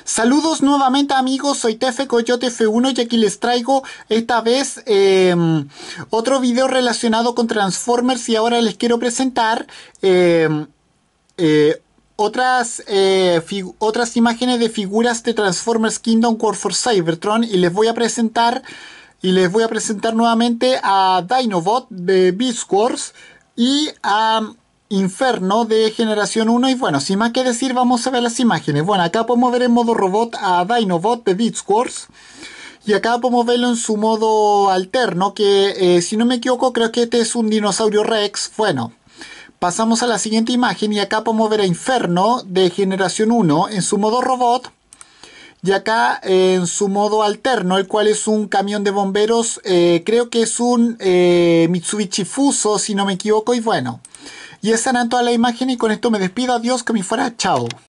Saludos nuevamente amigos, soy Tefe Coyote F1 y aquí les traigo esta vez otro video relacionado con Transformers y ahora les quiero presentar em, otras imágenes de figuras de Transformers Kingdom War for Cybertron y les voy a presentar nuevamente a Dinobot de Beast Wars y a Inferno de Generación 1. Y bueno, sin más que decir, vamos a ver las imágenes. Bueno, acá podemos ver en modo robot a Dinobot de Beast Wars. Y acá podemos verlo en su modo alterno, que si no me equivoco creo que este es un dinosaurio Rex. Bueno, pasamos a la siguiente imagen y acá podemos ver a Inferno de Generación 1 en su modo robot. Y acá en su modo alterno, el cual es un camión de bomberos, creo que es un Mitsubishi Fuso, si no me equivoco. Y bueno, y esas eran todas las imágenes y con esto me despido. Adiós, que me fuera, chao.